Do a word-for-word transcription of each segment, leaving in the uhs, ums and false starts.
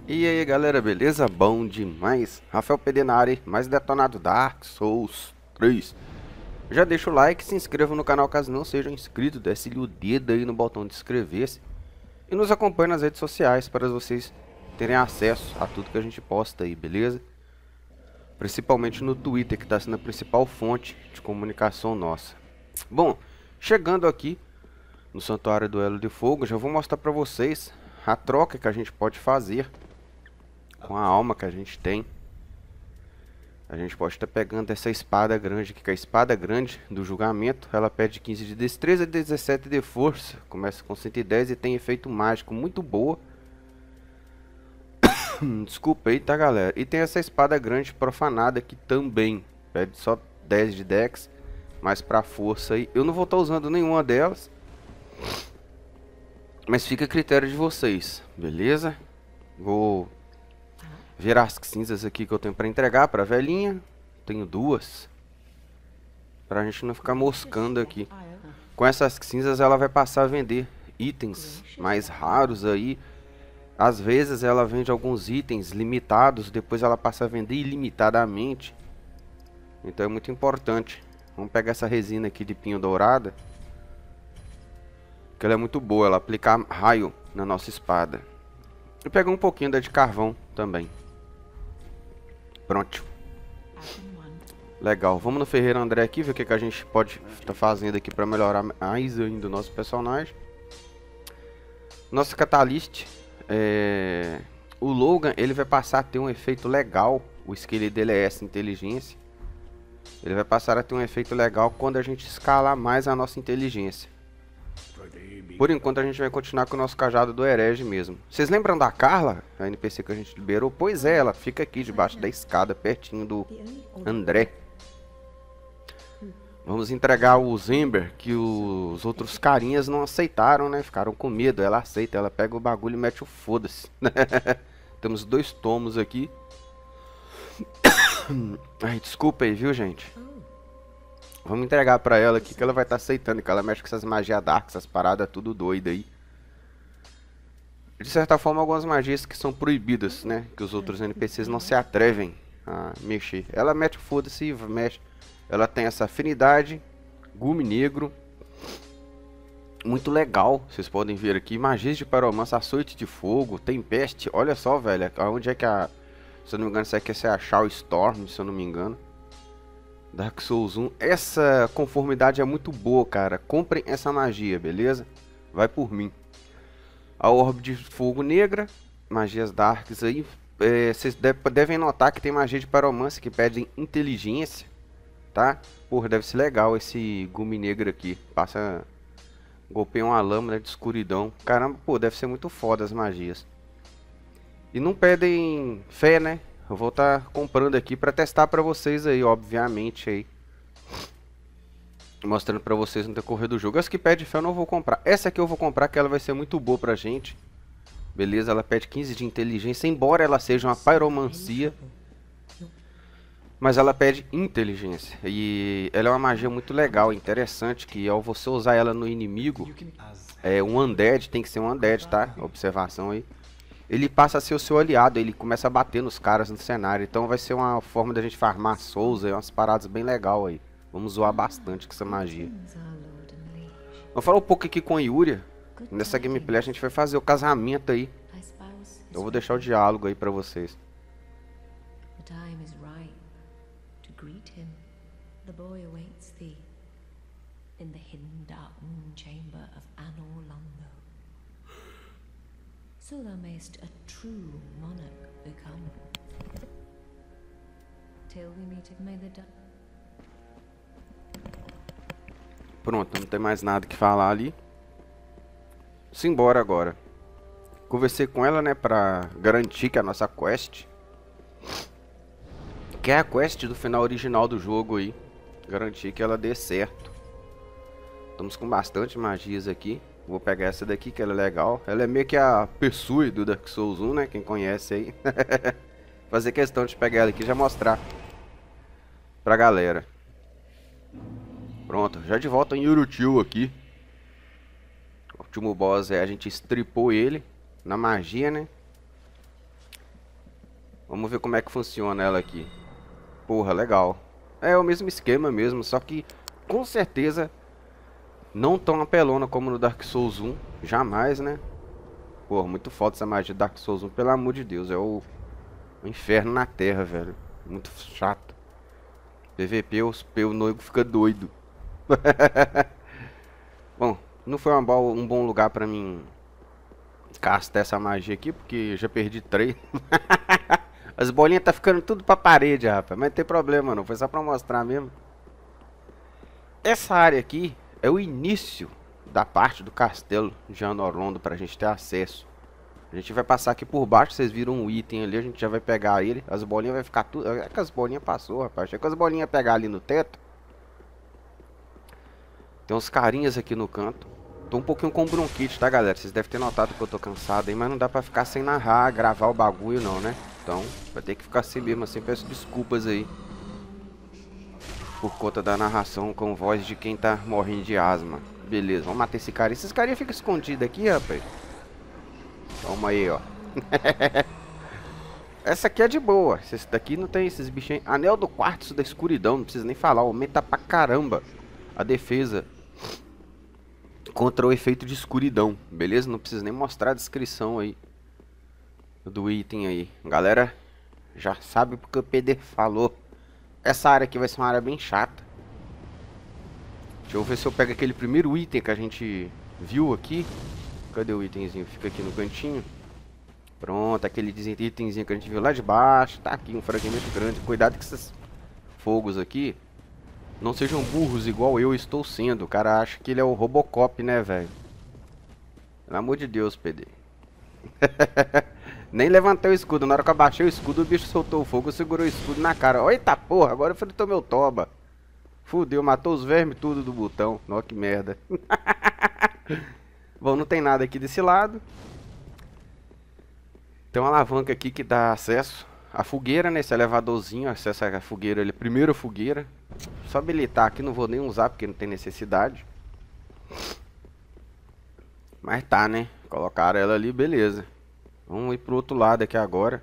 E aí galera, beleza? Bom demais? Rafael P D na área, mais detonado Dark Souls três. Já deixa o like, se inscreva no canal caso não seja inscrito, desce-lhe o dedo aí no botão de inscrever-se. E nos acompanhe nas redes sociais para vocês terem acesso a tudo que a gente posta aí, beleza? Principalmente no Twitter, que está sendo a principal fonte de comunicação nossa. Bom, chegando aqui no Santuário do Elo de Fogo, já vou mostrar para vocês a troca que a gente pode fazer com a alma que a gente tem. A gente pode estar pegando essa espada grande aqui, que é a espada grande do julgamento. Ela pede quinze de destreza e dezessete de força. Começa com cento e dez e tem efeito mágico muito boa. Desculpa aí, tá galera. E tem essa espada grande profanada aqui também. Pede só dez de dex, mas pra força aí. Eu não vou estar usando nenhuma delas, mas fica a critério de vocês, beleza? Vou ver as cinzas aqui que eu tenho pra entregar pra velhinha. Tenho duas, pra gente não ficar moscando aqui. Com essas cinzas ela vai passar a vender itens mais raros aí. Às vezes ela vende alguns itens limitados, depois ela passa a vender ilimitadamente. Então é muito importante. Vamos pegar essa resina aqui de pinho dourada, que ela é muito boa, ela aplica raio na nossa espada. E pegar um pouquinho da de carvão também. Pronto. Legal, vamos no Ferreiro André aqui, ver o que, que a gente pode estar tá fazendo aqui para melhorar mais ainda o nosso personagem. Nosso Catalyst, é... o Logan, ele vai passar a ter um efeito legal. O skill dele é essa, inteligência. Ele vai passar a ter um efeito legal quando a gente escalar mais a nossa inteligência. Por enquanto a gente vai continuar com o nosso cajado do herege mesmo. Vocês lembram da Carla, a N P C que a gente liberou? Pois é, ela fica aqui debaixo da escada, pertinho do André. Vamos entregar o Zember, que os outros carinhas não aceitaram, né? Ficaram com medo. Ela aceita, ela pega o bagulho e mete o foda-se. Temos dois tomos aqui. Ai, desculpa aí, viu, gente? Vamos entregar pra ela aqui que ela vai estar tá aceitando, que ela mexe com essas magias dark, essas paradas tudo doidas aí. De certa forma, algumas magias que são proibidas, né? Que os outros N P Cs não se atrevem a mexer. Ela mete o foda-se e mexe. Ela tem essa afinidade, gume negro. Muito legal, vocês podem ver aqui. Magias de pyromancer, açoite de fogo, tempeste. Olha só, velho, onde é que a... Se eu não me engano, isso aqui é a Shaw Storm, se eu não me engano. Dark Souls um. Essa conformidade é muito boa, cara. Comprem essa magia, beleza? Vai por mim. A Orbe de Fogo Negra. Magias Darks aí. É, vocês devem notar que tem magia de pyromancer que pedem inteligência. Tá? Porra, deve ser legal esse gume negro aqui. Passa... Golpeia uma lâmina de escuridão. Caramba, pô, deve ser muito foda as magias. E não pedem fé, né? Eu vou estar tá comprando aqui para testar para vocês aí, obviamente aí. Mostrando para vocês no decorrer do jogo. As que pedem fé eu não vou comprar. Essa aqui eu vou comprar, que ela vai ser muito boa pra gente. Beleza, ela pede quinze de inteligência, embora ela seja uma pyromancia. Mas ela pede inteligência. E ela é uma magia muito legal, interessante, que ao você usar ela no inimigo, é um undead, tem que ser um undead, tá? Observação aí. Ele passa a ser o seu aliado, ele começa a bater nos caras no cenário. Então vai ser uma forma da gente farmar souls, é umas paradas bem legal aí. Vamos zoar bastante com essa magia. Vamos falar um pouco aqui com a Yuria. Nessa gameplay a gente vai fazer o casamento aí. Eu vou deixar o diálogo aí pra vocês. So thou mayst a true monarch become. Till we meet at May. Pronto, não tem mais nada que falar ali. Simbora agora. Conversei com ela, né, pra garantir que a nossa quest, que é a quest do final original do jogo aí, garantir que ela dê certo. Estamos com bastante magias aqui. Vou pegar essa daqui, que ela é legal. Ela é meio que a Persui do Dark Souls um, né? Quem conhece aí. Fazer questão de pegar ela aqui e já mostrar pra galera. Pronto, já de volta em Urutil aqui. O último boss é, a gente stripou ele na magia, né? Vamos ver como é que funciona ela aqui. Porra, legal. É o mesmo esquema mesmo, só que com certeza não tão apelona como no Dark Souls um. Jamais, né? Porra, muito foda essa magia do Dark Souls um, pelo amor de Deus. É o, o inferno na terra, velho. Muito chato. P V P, os, o noivo fica doido. Bom, não foi uma boa, um bom lugar pra mim castar essa magia aqui, porque já perdi três. As bolinhas tá ficando tudo pra parede, rapaz. Mas não tem problema não, foi só pra mostrar mesmo. Essa área aqui é o início da parte do castelo de Anor Londo pra gente ter acesso. A gente vai passar aqui por baixo, vocês viram um item ali, a gente já vai pegar ele. As bolinhas vai ficar tudo... É que as bolinhas passou, rapaz. Achei que as bolinhas ia pegar ali no teto. Tem uns carinhas aqui no canto. Tô um pouquinho com bronquite, tá, galera? Vocês devem ter notado que eu tô cansado aí, mas não dá pra ficar sem narrar, gravar o bagulho não, né? Então, vai ter que ficar assim mesmo, assim. Peço desculpas aí por conta da narração com voz de quem tá morrendo de asma. Beleza, vamos matar esse cara. Esses carinha ficam escondidos aqui, rapaz. Toma aí, ó. Essa aqui é de boa. Esse daqui não tem esses bichinhos. Anel do Quartzo da Escuridão. Não precisa nem falar. Aumenta pra caramba a defesa contra o efeito de escuridão. Beleza? Não precisa nem mostrar a descrição aí do item aí. Galera, já sabe porque o P D falou. Essa área aqui vai ser uma área bem chata. Deixa eu ver se eu pego aquele primeiro item que a gente viu aqui. Cadê o itemzinho? Fica aqui no cantinho. Pronto, aquele itemzinho que a gente viu lá de baixo. Tá aqui um fragmento grande. Cuidado com esses fogos aqui. Não sejam burros igual eu estou sendo. O cara acha que ele é o Robocop, né, velho? Pelo amor de Deus, P D. Nem levantei o escudo. Na hora que eu abaixei o escudo, o bicho soltou o fogo. Segurou o escudo na cara. Eita porra, agora eu fritou meu toba. Fudeu, matou os vermes tudo do botão. Nossa, que merda. Bom, não tem nada aqui desse lado. Tem uma alavanca aqui que dá acesso à fogueira, né? Esse elevadorzinho, acesso à fogueira, ele, primeira fogueira. Só habilitar aqui, não vou nem usar porque não tem necessidade. Mas tá, né? Colocaram ela ali, beleza. Vamos ir pro outro lado aqui agora.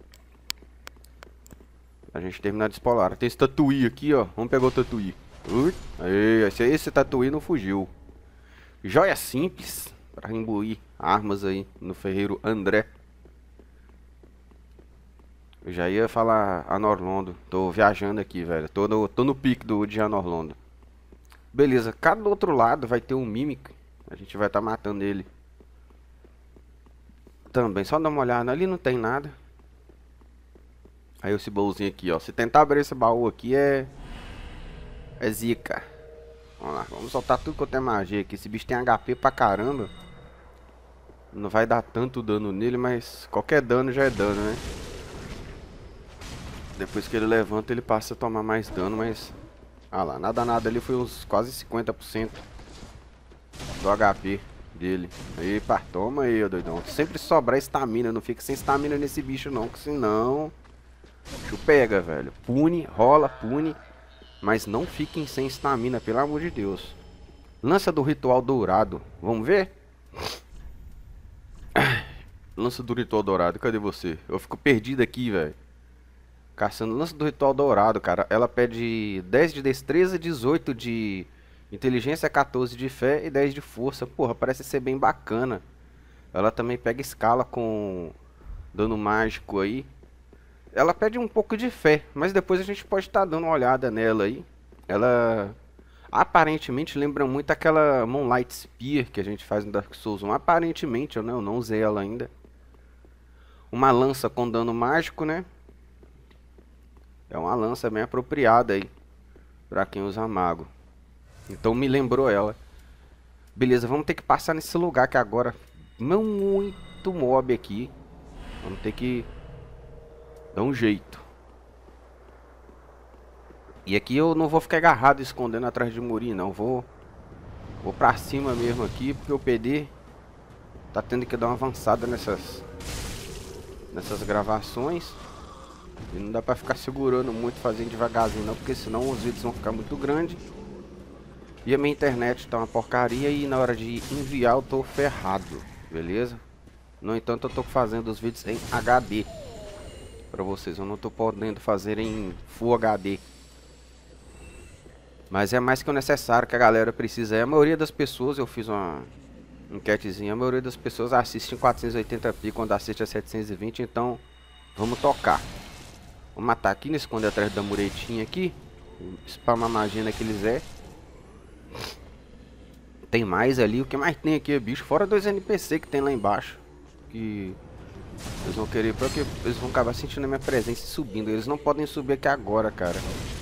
A gente terminar de explorar. Tem esse tatuí aqui, ó. Vamos pegar o tatuí. Ui. Aí, esse, esse tatuí não fugiu. Joia simples para imbuir armas aí no ferreiro André. Eu já ia falar Anor Londo. Tô viajando aqui, velho. Tô no, tô no pique do, de Anor Londo. Beleza, cada outro lado vai ter um Mimic. A gente vai estar tá matando ele também. Só dar uma olhada. Ali não tem nada. Aí esse baúzinho aqui, ó. Se tentar abrir esse baú aqui é... É zica. Vamos lá, vamos soltar tudo quanto é magia aqui. Esse bicho tem H P pra caramba. Não vai dar tanto dano nele, mas qualquer dano já é dano, né? Depois que ele levanta, ele passa a tomar mais dano, mas... Ah lá, nada nada ali foi uns quase cinquenta por cento do H P dele. Aí, pá, toma aí, ó, doidão. Sempre sobrar estamina, não fica sem estamina nesse bicho não, que senão... O bicho pega, velho. Pune, rola, pune. Mas não fiquem sem estamina, pelo amor de Deus. Lança do Ritual Dourado. Vamos ver? Lança do Ritual Dourado, cadê você? Eu fico perdido aqui, velho. Caçando lança do Ritual Dourado, cara. Ela pede dez de destreza, dezoito de inteligência, quatorze de fé e dez de força. Porra, parece ser bem bacana. Ela também pega escala com dano mágico aí. Ela pede um pouco de fé, mas depois a gente pode estar tá dando uma olhada nela aí. Ela aparentemente lembra muito aquela Moonlight Spear que a gente faz no Dark Souls um. Aparentemente, eu não, eu não usei ela ainda. Uma lança com dano mágico, né? É uma lança bem apropriada aí pra quem usa mago. Então me lembrou ela. Beleza, vamos ter que passar nesse lugar que agora não muito mob aqui. Vamos ter que dá um jeito. E aqui eu não vou ficar agarrado escondendo atrás de murinho, não. Vou vou pra cima mesmo aqui, porque o P D tá tendo que dar uma avançada nessas nessas gravações. E não dá pra ficar segurando muito, fazendo devagarzinho não, porque senão os vídeos vão ficar muito grandes. E a minha internet tá uma porcaria e na hora de enviar eu tô ferrado, beleza? No entanto eu tô fazendo os vídeos em H D. pra vocês. Eu não tô podendo fazer em Full H D. Mas é mais que o necessário que a galera precisa. É, a maioria das pessoas, eu fiz uma enquetezinha, a maioria das pessoas assiste em quatrocentos e oitenta p quando assiste a setecentos e vinte, então vamos tocar. Vamos matar aqui, nesse esconder atrás da muretinha aqui. Spamar magia naqueles é. Tem mais ali, o que mais tem aqui é bicho, fora dois N P C que tem lá embaixo. Que eles vão querer, porque eles vão acabar sentindo a minha presença subindo. Eles não podem subir aqui agora, cara.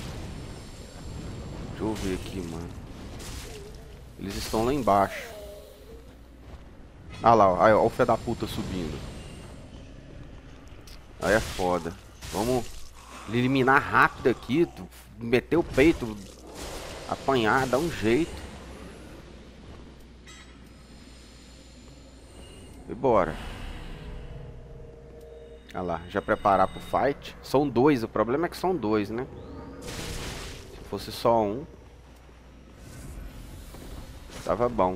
Deixa eu ver aqui, mano. Eles estão lá embaixo. Ah lá, ó, aí, ó, o filho da puta subindo. Aí é foda. Vamos eliminar rápido aqui. Meter o peito. Apanhar, dar um jeito. E bora. Olha lá, já preparar pro fight. São dois, o problema é que são dois, né? Se fosse só um, tava bom.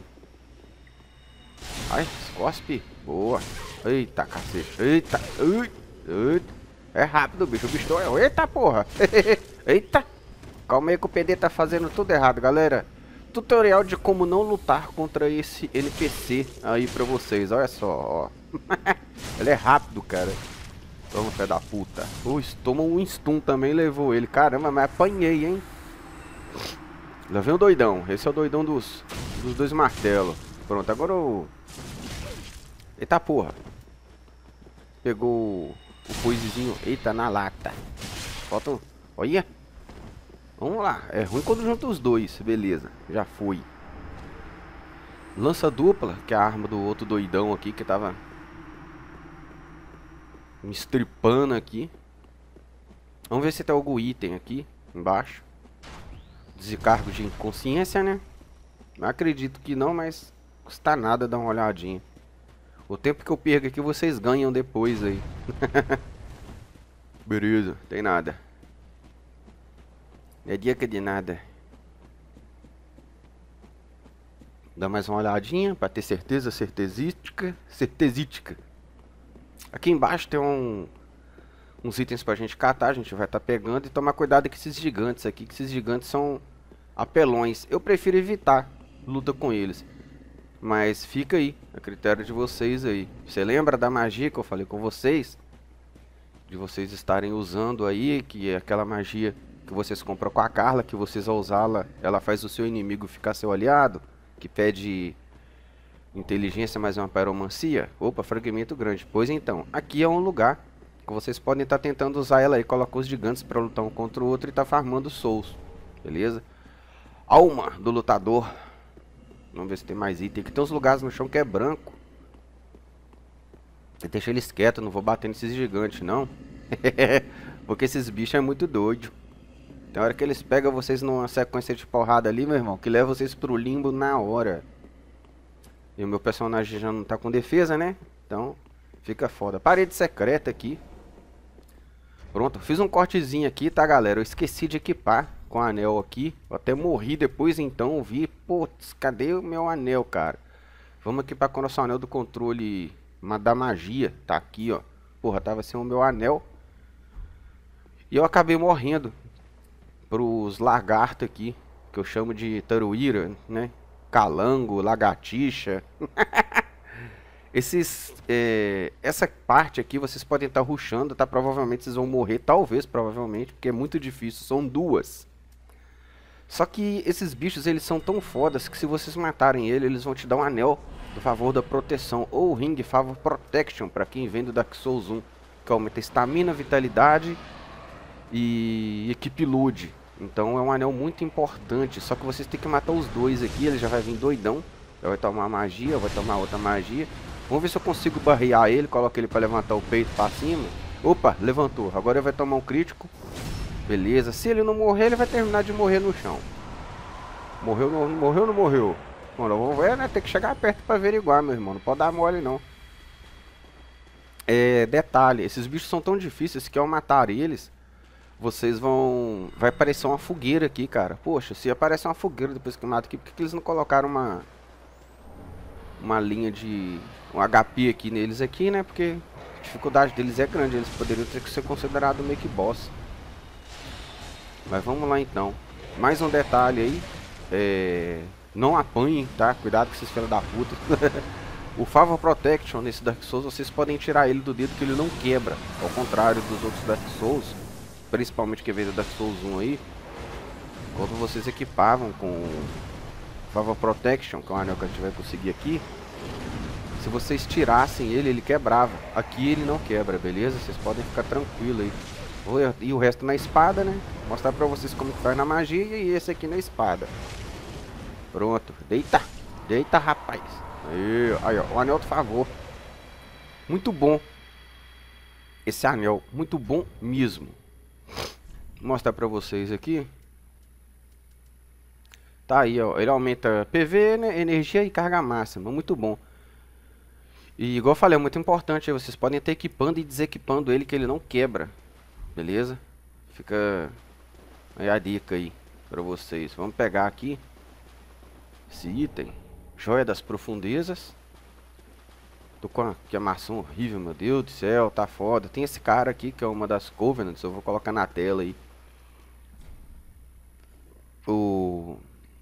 Ai, cospe. Boa. Eita, cacete. Eita. Eita. É rápido, bicho. O bicho é... Eita, porra. Eita. Calma aí que o P D tá fazendo tudo errado, galera. Tutorial de como não lutar contra esse N P C aí pra vocês. Olha só, ó. Ele é rápido, cara. Toma, pé da puta. Ui, tomou um stun também, levou ele. Caramba, mas apanhei, hein. Lá vem o doidão. Esse é o doidão dos, dos dois martelos. Pronto, agora o... Eita porra. Pegou o coisinho. Eita, na lata. Falta um... Olha. Vamos lá. É ruim quando junta os dois. Beleza, já foi. Lança dupla, que é a arma do outro doidão aqui que tava me estripando aqui. Vamos ver se tem algum item aqui embaixo. Descargo de inconsciência, né? Não acredito que não, mas custa nada dar uma olhadinha. O tempo que eu perco aqui vocês ganham depois aí. Beleza, tem nada. É dica de nada. Dá mais uma olhadinha pra ter certeza, certezística, certezística. Aqui embaixo tem um, uns itens pra gente catar, a gente vai estar tá pegando e tomar cuidado com esses gigantes aqui, que esses gigantes são apelões. Eu prefiro evitar luta com eles. Mas fica aí, a critério de vocês aí. Você lembra da magia que eu falei com vocês? De vocês estarem usando aí, que é aquela magia que vocês compram com a Carla, que vocês ao usá-la, ela faz o seu inimigo ficar seu aliado, que pede inteligência, mas é uma pyromancia. Opa, fragmento grande. Pois então, aqui é um lugar que vocês podem estar tá tentando usar ela aí, colocar os gigantes para lutar um contra o outro e tá farmando souls, beleza? Alma do lutador. Vamos ver se tem mais item. Aqui tem uns lugares no chão que é branco. Deixa eles quietos, não vou bater nesses gigantes não. Porque esses bichos é muito doido. Tem hora que eles pegam vocês numa sequência de porrada ali, meu irmão, que leva vocês pro limbo na hora. E o meu personagem já não tá com defesa, né? Então, fica foda. Parede secreta aqui. Pronto, fiz um cortezinho aqui, tá, galera? Eu esqueci de equipar com o anel aqui. Eu até morri depois, então, vi. Putz, cadê o meu anel, cara? Vamos equipar com o nosso anel do controle da magia. Tá aqui, ó. Porra, tava sem o meu anel. E eu acabei morrendo pros lagartos aqui, que eu chamo de taruíra, né? Calango, lagartixa. Esses, é, essa parte aqui vocês podem estar rushando, tá? Provavelmente vocês vão morrer, talvez, provavelmente, porque é muito difícil, são duas. Só que esses bichos, eles são tão fodas que se vocês matarem ele, eles vão te dar um anel do favor da proteção, ou ring favor protection, para quem vem do Dark Souls um, que aumenta estamina, vitalidade e equipe load. Então é um anel muito importante, só que vocês têm que matar os dois aqui, ele já vai vir doidão, já vai tomar magia, vai tomar outra magia. Vamos ver se eu consigo barrear ele, coloco ele para levantar o peito para cima. Opa, levantou, agora ele vai tomar um crítico. Beleza, se ele não morrer, ele vai terminar de morrer no chão. Morreu, não morreu, ou não morreu? Mano, vamos ver, né? Tem que chegar perto para averiguar, meu irmão, não pode dar mole não. É, detalhe, esses bichos são tão difíceis que ao matar eles, vocês vão... vai aparecer uma fogueira aqui, cara. Poxa, se aparecer uma fogueira depois que mata aqui, por que eles não colocaram uma... uma linha de... um H P aqui neles aqui, né? Porque dificuldade deles é grande, eles poderiam ter que ser considerados meio que boss. Mas vamos lá então. Mais um detalhe aí, é... não apanhem, tá? Cuidado com esses filhos da puta. O Favor Protection nesse Dark Souls, vocês podem tirar ele do dedo que ele não quebra. Ao contrário dos outros Dark Souls, principalmente que veio do Dark Souls um aí, quando vocês equipavam com Favor Protection, que é o anel que a gente vai conseguir aqui, se vocês tirassem ele, ele quebrava. Aqui ele não quebra, beleza? Vocês podem ficar tranquilo aí. E o resto na espada, né? Vou mostrar pra vocês como que faz na magia e esse aqui na espada. Pronto. Deita. Deita, rapaz. Aí, aí ó, o anel do favor. Muito bom. Esse anel, muito bom mesmo. Vou mostrar pra vocês aqui. Tá aí, ó. Ele aumenta P V, né? Energia e carga máxima. Muito bom. E igual eu falei, é muito importante. Vocês podem estar equipando e desequipando ele, que ele não quebra. Beleza? Fica aí a dica aí pra vocês. Vamos pegar aqui esse item. Joia das Profundezas. Tô com a, que a maçã horrível, meu Deus do céu. Tá foda. Tem esse cara aqui que é uma das Covenants. Eu vou colocar na tela aí. O...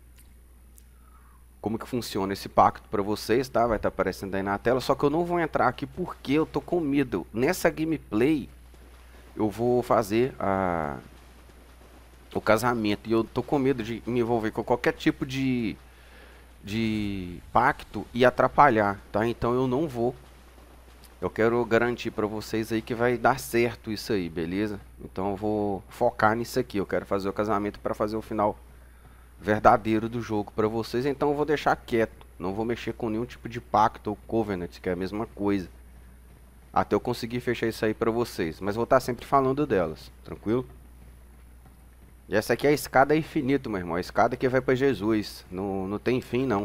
Como que funciona esse pacto pra vocês, tá? Vai estar tá aparecendo aí na tela. Só que eu não vou entrar aqui porque eu tô com medo. Nessa gameplay eu vou fazer a... o casamento. E eu tô com medo de me envolver com qualquer tipo de... de pacto e atrapalhar, tá? Então eu não vou. Eu quero garantir pra vocês aí que vai dar certo isso aí, beleza? Então eu vou focar nisso aqui. Eu quero fazer o casamento pra fazer o final verdadeiro do jogo pra vocês. Então eu vou deixar quieto. Não vou mexer com nenhum tipo de pacto ou covenant, que é a mesma coisa. Até eu conseguir fechar isso aí pra vocês. Mas vou estar sempre falando delas, tranquilo? E essa aqui é a escada infinita, meu irmão. A escada que vai pra Jesus. Não, não tem fim, não.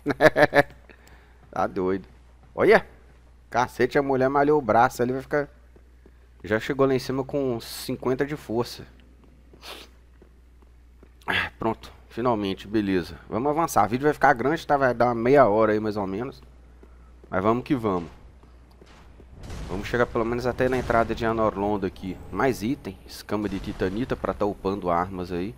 Tá doido. Olha! Cacete, a mulher malhou o braço. Ali vai ficar... Já chegou lá em cima com cinquenta de força. Pronto. Finalmente, beleza. Vamos avançar. O vídeo vai ficar grande, tá? Vai dar uma meia hora aí, mais ou menos. Mas vamos que vamos. Vamos chegar pelo menos até na entrada de Anorlondo aqui. Mais item. Escama de titanita pra tá upando armas aí.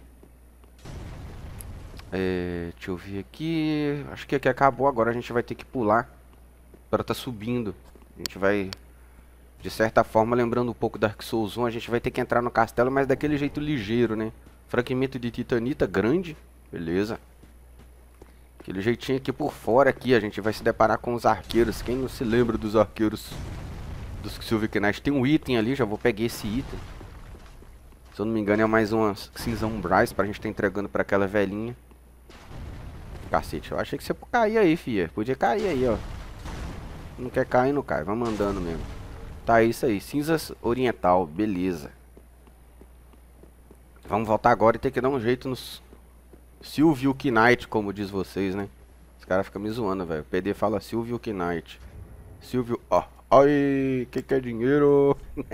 É, deixa eu ver aqui. Acho que aqui acabou. Agora a gente vai ter que pular para tá subindo. A gente vai, de certa forma, lembrando um pouco Dark Souls um, a gente vai ter que entrar no castelo, mas daquele jeito ligeiro, né? Fragmento de titanita grande. Beleza. Aquele jeitinho aqui por fora aqui. A gente vai se deparar com os arqueiros. Quem não se lembra dos arqueiros dos Silver Knight? Tem um item ali. Já vou pegar esse item. Se eu não me engano é mais uma cinza umbrais pra gente estar tá entregando pra aquela velhinha. Cacete, eu achei que você ia cair aí, fia. Podia cair aí, ó. Não quer cair, não cai. Vamos andando mesmo. Tá, é isso aí. Cinzas oriental. Beleza. Vamos voltar agora e ter que dar um jeito nos Silver Knight, como diz vocês, né? Os caras ficam me zoando, velho. O P D fala Silver Knight. Silvio, ó. Ai, que que é dinheiro?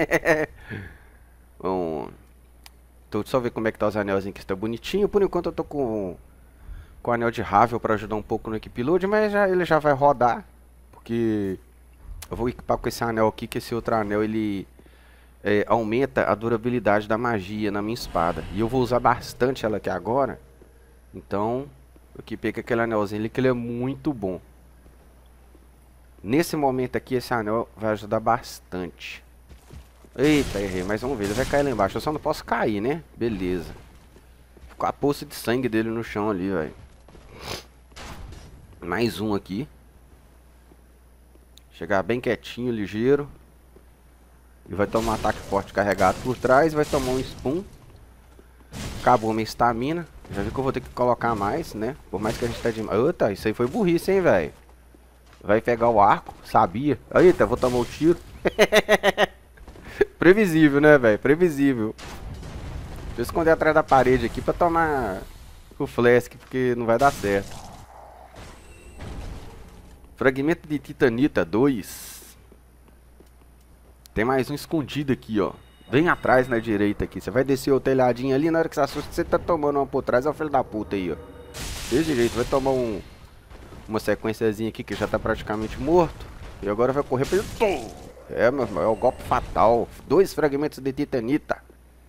Bom, tô só ver como é que tá os anelzinhos que está bonitinho. Por enquanto eu tô com com o anel de Havel para ajudar um pouco no Equipload, mas já, ele já vai rodar, porque eu vou equipar com esse anel aqui, que esse outro anel ele é, aumenta a durabilidade da magia na minha espada. E eu vou usar bastante ela aqui agora. Então, eu equipei com aquele anelzinho ali, que ele é muito bom. Nesse momento aqui, esse anel vai ajudar bastante. Eita, errei, mas vamos ver, ele vai cair lá embaixo. Eu só não posso cair, né? Beleza. Ficou a poça de sangue dele no chão ali, velho. Mais um aqui. Chegar bem quietinho, ligeiro. E vai tomar um ataque forte carregado por trás. Vai tomar um spoon. Acabou minha estamina. Já vi que eu vou ter que colocar mais, né? Por mais que a gente tá de... Eita, isso aí foi burrice, hein, velho. Vai pegar o arco, sabia? Eita, vou tomar o tiro. Previsível, né, velho? Previsível. Deixa eu esconder atrás da parede aqui pra tomar o flask, porque não vai dar certo. Fragmento de titanita dois. Tem mais um escondido aqui, ó. Bem atrás na direita aqui. Você vai descer o telhadinho ali, na hora que você assusta, você tá tomando uma por trás, é o filho da puta aí, ó. Desse jeito, vai tomar um... uma sequenciazinha aqui que já tá praticamente morto. E agora vai correr pra ele. É, meu irmão, é o golpe fatal. Dois fragmentos de titanita.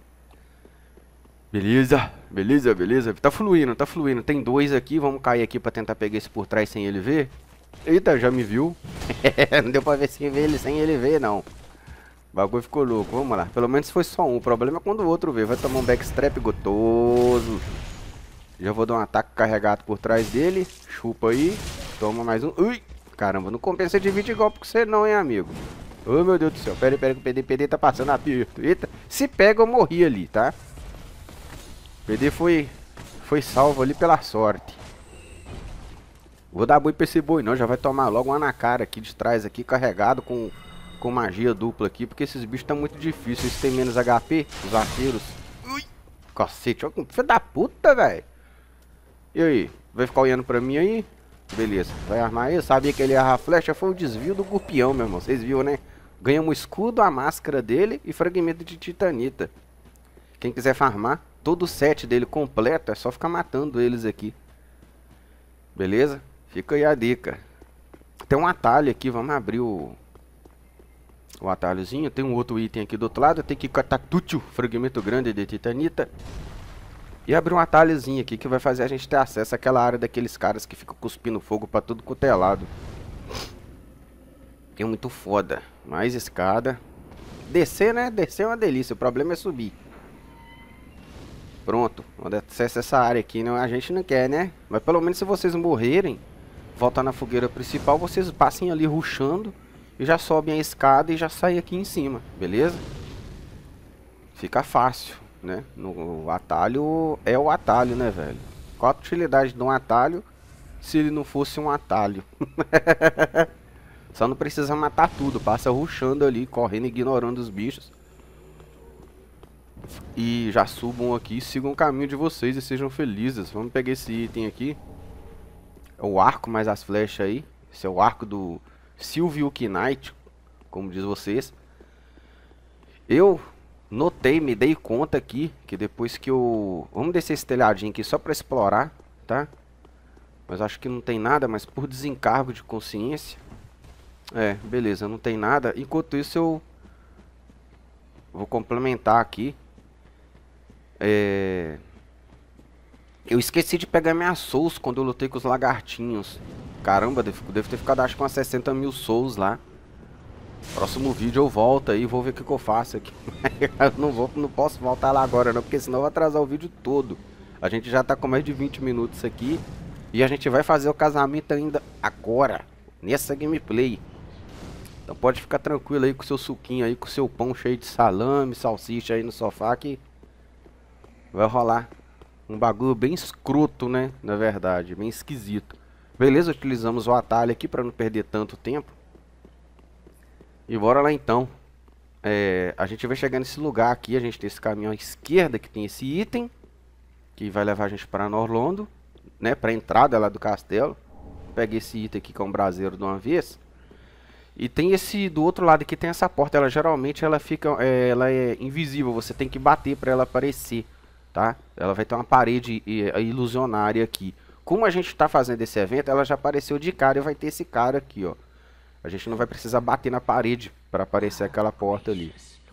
Beleza, beleza, beleza. Tá fluindo, tá fluindo. Tem dois aqui, vamos cair aqui pra tentar pegar esse por trás sem ele ver. Eita, já me viu. Não deu pra ver sem ver ele, sem ele ver, não. O bagulho ficou louco, vamos lá. Pelo menos foi só um, o problema é quando o outro vê. Vai tomar um backstrap gostoso. Já vou dar um ataque carregado por trás dele. Chupa aí, toma mais um. Ui, caramba, não compensa dividir golpe com você não, hein, amigo. Oh, meu Deus do céu, pera aí, pera aí, que o P D P D tá passando aperto. Eita, se pega eu morri ali, tá? O P D foi, foi salvo ali pela sorte. Vou dar boi pra esse boi não, já vai tomar logo uma na cara aqui de trás aqui, carregado com, com magia dupla aqui, porque esses bichos estão muito difíceis, eles têm menos H P, os arqueiros. Ui, cacete, olha que filho da puta, velho. E aí, vai ficar olhando pra mim aí? Beleza, vai armar aí, eu sabia que ele ia errar a flecha, foi o desvio do Gurpião, meu irmão, vocês viram, né? Ganhamos um escudo, a máscara dele e fragmento de titanita. Quem quiser farmar, todo o set dele completo, é só ficar matando eles aqui. Beleza? Fica aí a dica. Tem um atalho aqui, vamos abrir o... O atalhozinho. Tem um outro item aqui do outro lado. Tem que catar tútil, fragmento grande de titanita. E abrir um atalhozinho aqui que vai fazer a gente ter acesso àquela área daqueles caras que ficam cuspindo fogo pra tudo quanto é lado. É muito foda. Mais escada. Descer, né? Descer é uma delícia. O problema é subir. Pronto. Onde acessa essa área aqui, não, a gente não quer, né? Mas pelo menos se vocês morrerem, voltar na fogueira principal, vocês passem ali rushando e já sobem a escada e já saem aqui em cima, beleza? Fica fácil, né? No, o atalho é o atalho, né, velho? Qual a utilidade de um atalho se ele não fosse um atalho? Só não precisa matar tudo, passa rushando ali, correndo, ignorando os bichos. E já subam aqui, sigam o caminho de vocês e sejam felizes. Vamos pegar esse item aqui. É o arco mais as flechas aí. Esse é o arco do Silvio Knight, como diz vocês. Eu notei, me dei conta aqui, que depois que eu... Vamos descer esse telhadinho aqui só pra explorar, tá? Mas acho que não tem nada, mas por desencargo de consciência... É, beleza, não tem nada. Enquanto isso eu... Vou complementar aqui. É... Eu esqueci de pegar minhas souls quando eu lutei com os lagartinhos. Caramba, devo, devo ter ficado acho que umas sessenta mil souls lá. Próximo vídeo eu volto aí, vou ver o que, que eu faço aqui. Eu não, vou, não posso voltar lá agora não, porque senão eu vou atrasar o vídeo todo. A gente já tá com mais de vinte minutos aqui. E a gente vai fazer o casamento ainda agora, nessa gameplay. Então pode ficar tranquilo aí com o seu suquinho aí, com o seu pão cheio de salame, salsicha aí no sofá que vai rolar um bagulho bem escroto, né? Na verdade, bem esquisito. Beleza, utilizamos o atalho aqui para não perder tanto tempo. E bora lá então. É, a gente vai chegar nesse lugar aqui, a gente tem esse caminho à esquerda que tem esse item. Que vai levar a gente para Norlondo, né? Para a entrada lá do castelo. Pega esse item aqui que é um braseiro de uma vez. E tem esse do outro lado aqui, tem essa porta. Ela geralmente ela fica, é, ela é invisível. Você tem que bater para ela aparecer, tá? Ela vai ter uma parede é, ilusionária aqui. Como a gente está fazendo esse evento, ela já apareceu de cara e vai ter esse cara aqui, ó. A gente não vai precisar bater na parede para aparecer aquela porta ali.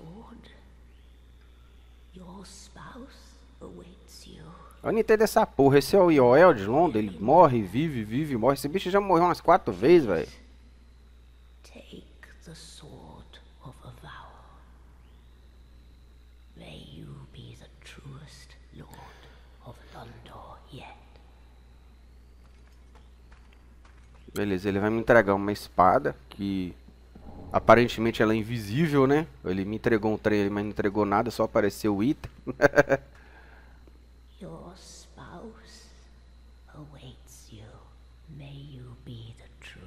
Eu não entendo essa porra. Esse é o Yoel de Londres. Ele morre, vive, vive, morre. Esse bicho já morreu umas quatro vezes, velho. Take the sword of Avowal. May you be the truest lord of Londor yet. Beleza, ele vai me entregar uma espada que aparentemente ela é invisível, né? Ele me entregou um trem, mas não entregou nada, só apareceu o item. Your spouse awaits you. May you be the truth.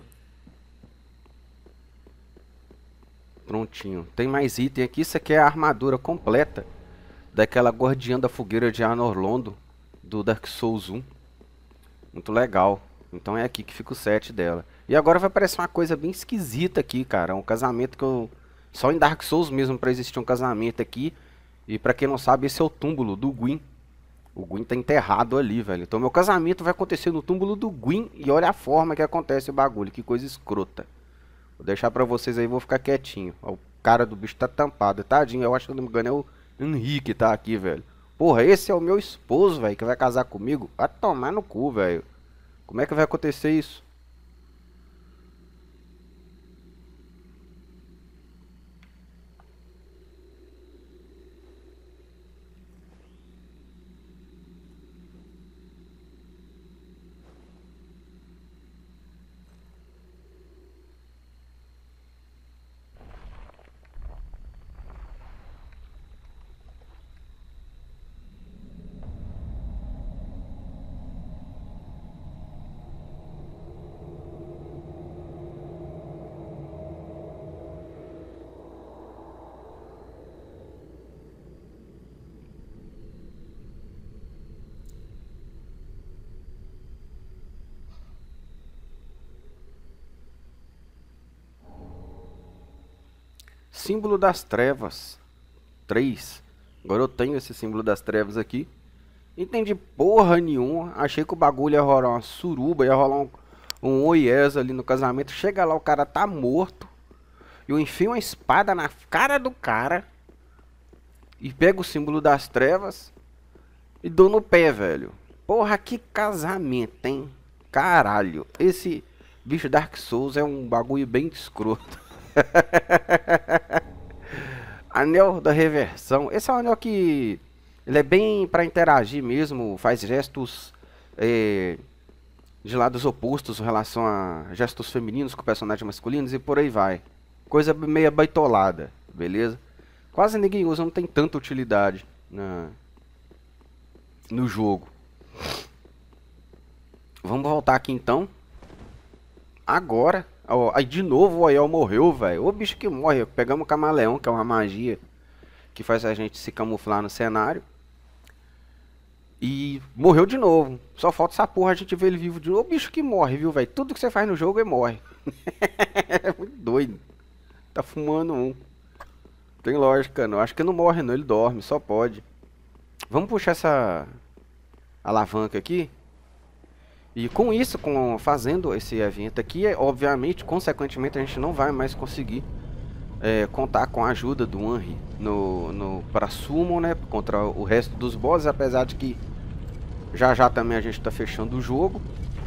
Prontinho. Tem mais item aqui. Isso aqui é a armadura completa daquela guardiã da fogueira de Anorlondo do Dark Souls um. Muito legal. Então é aqui que fica o set dela. E agora vai aparecer uma coisa bem esquisita aqui, cara. Um casamento que eu... Só em Dark Souls mesmo pra existir um casamento aqui. E pra quem não sabe, esse é o túmulo do Gwyn. O Gwyn tá enterrado ali, velho. Então meu casamento vai acontecer no túmulo do Gwyn. E olha a forma que acontece o bagulho. Que coisa escrota. Vou deixar pra vocês aí, vou ficar quietinho. Ó, o cara do bicho tá tampado, tadinho. Eu acho que, não me engano, é o Henrique tá aqui, velho. Porra, esse é o meu esposo, velho, que vai casar comigo. Vai tomar no cu, velho. Como é que vai acontecer isso? Símbolo das trevas. Três. Agora eu tenho esse símbolo das trevas aqui. Entendi porra nenhuma. Achei que o bagulho ia rolar uma suruba, ia rolar um, um oiés ali no casamento. Chega lá, o cara tá morto. Eu enfio uma espada na cara do cara. E pego o símbolo das trevas. E dou no pé, velho. Porra, que casamento, hein? Caralho. Esse bicho Dark Souls é um bagulho bem escroto. Anel da reversão. Esse é um anel que ele é bem pra interagir mesmo. Faz gestos é, de lados opostos em relação a gestos femininos com personagens masculinos e por aí vai. Coisa meio baitolada, beleza? Quase ninguém usa, não tem tanta utilidade na, no jogo. Vamos voltar aqui então. Agora. Ó, aí de novo o Aiel morreu, velho. Ô bicho que morre. Pegamos o camaleão, que é uma magia que faz a gente se camuflar no cenário. E morreu de novo. Só falta essa porra a gente ver ele vivo de novo. Ô bicho que morre, viu, velho? Tudo que você faz no jogo ele morre. É muito doido. Tá fumando um. Tem lógica, não. Acho que não morre, não. Ele dorme, só pode. Vamos puxar essa alavanca aqui. E com isso, com fazendo esse evento aqui, é, obviamente, consequentemente, a gente não vai mais conseguir é, contar com a ajuda do Henry no, no, para Summon, né? Contra o resto dos bosses, apesar de que já já também a gente está fechando o jogo.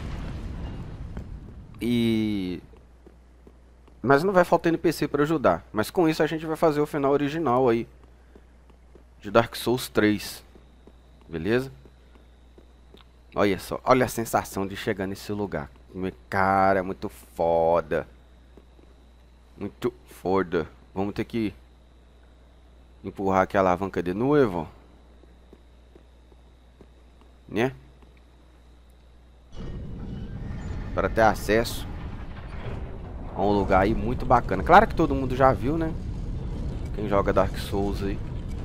E... Mas não vai faltar N P C para ajudar. Mas com isso a gente vai fazer o final original aí de Dark Souls três. Beleza? Olha só, olha a sensação de chegar nesse lugar. Cara, muito foda. Muito foda. Vamos ter que empurrar aqui a alavanca de novo. Né? Para ter acesso a um lugar aí muito bacana. Claro que todo mundo já viu, né? Quem joga Dark Souls aí.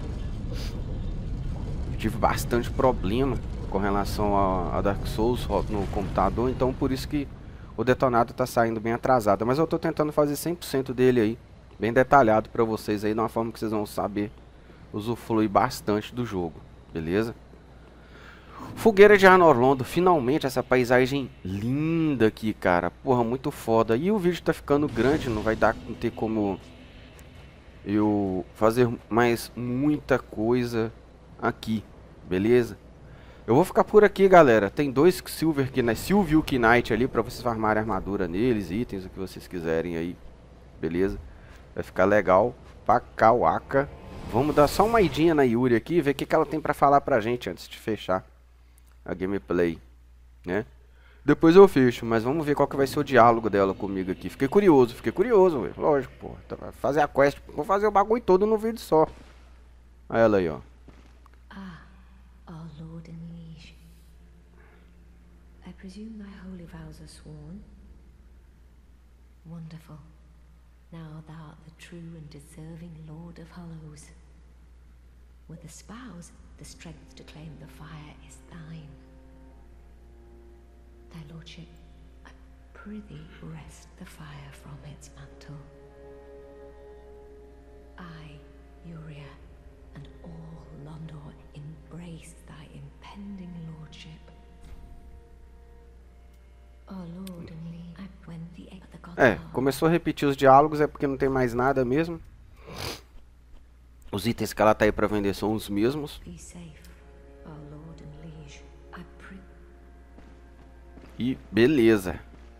Eu tive bastante problema com relação a, a Dark Souls no computador, então por isso que o detonado tá saindo bem atrasado, mas eu tô tentando fazer cem por cento dele aí, bem detalhado pra vocês aí, de uma forma que vocês vão saber usufruir bastante do jogo, beleza? Fogueira de Anorlondo, finalmente essa paisagem linda aqui, cara, porra, muito foda, e o vídeo tá ficando grande, não vai dar, não ter como eu fazer mais muita coisa aqui, beleza? Eu vou ficar por aqui, galera. Tem dois Silver Knight, Silviuk Knight ali pra vocês farmarem armadura neles, itens, o que vocês quiserem aí. Beleza? Vai ficar legal pra cauaca. Vamos dar só uma idinha na Yuri aqui, ver o que, que ela tem pra falar pra gente antes de fechar a gameplay, né? Depois eu fecho, mas vamos ver qual que vai ser o diálogo dela comigo aqui. Fiquei curioso, fiquei curioso, véio. Lógico, pô. Fazer a quest, vou fazer o bagulho todo no vídeo só. Olha ela aí, ó. Our lord and liege, I presume thy holy vows are sworn? Wonderful. Now thou art the true and deserving Lord of Hollows. With the spouse, the strength to claim the fire is thine. Thy lordship, I prithee wrest the fire from its mantle. I, Yuria, and all Londor embrace thy impending lordship. Our lord and liege, when the, the É, começou a repetir os diálogos, é porque não tem mais nada mesmo. Os itens que ela tá aí pra vender são os mesmos. E beleza.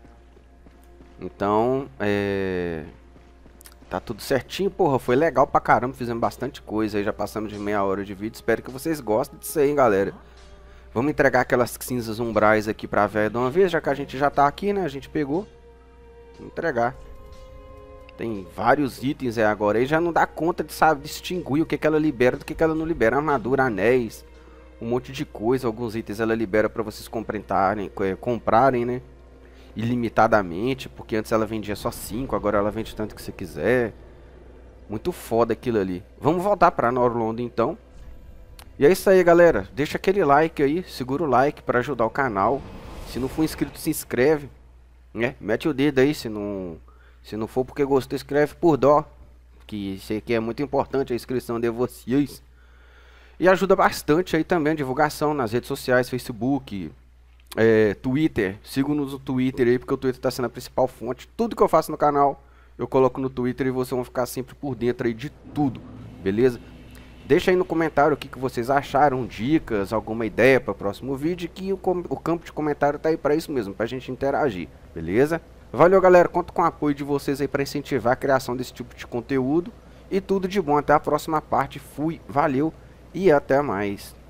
Então, é... tá tudo certinho, porra, foi legal pra caramba, fizemos bastante coisa aí, já passamos de meia hora de vídeo, espero que vocês gostem disso aí, hein, galera. Vamos entregar aquelas cinzas umbrais aqui pra velha de uma vez, já que a gente já tá aqui, né, a gente pegou. Vamos entregar. Tem vários itens aí agora, aí já não dá conta de, sabe, distinguir o que que ela libera do que que ela não libera. Armadura, anéis, um monte de coisa, alguns itens ela libera pra vocês comprarem, comprarem, né. Ilimitadamente, porque antes ela vendia só cinco, agora ela vende tanto que você quiser. Muito foda aquilo ali. Vamos voltar pra Norlondo então. E é isso aí, galera. Deixa aquele like aí, segura o like pra ajudar o canal. Se não for inscrito, se inscreve, né? Mete o dedo aí, se não, se não for porque gostou, escreve por dó. Que isso aqui é muito importante, a inscrição de vocês. E ajuda bastante aí também a divulgação nas redes sociais, Facebook, É, Twitter. Sigam-nos no Twitter aí, porque o Twitter está sendo a principal fonte. Tudo que eu faço no canal eu coloco no Twitter e vocês vão ficar sempre por dentro aí de tudo, beleza? Deixa aí no comentário o que, que vocês acharam, dicas, alguma ideia para o próximo vídeo, que o, o campo de comentário tá aí para isso mesmo, pra gente interagir, beleza? Valeu, galera, conto com o apoio de vocês aí para incentivar a criação desse tipo de conteúdo. E tudo de bom, até a próxima parte. Fui, valeu e até mais.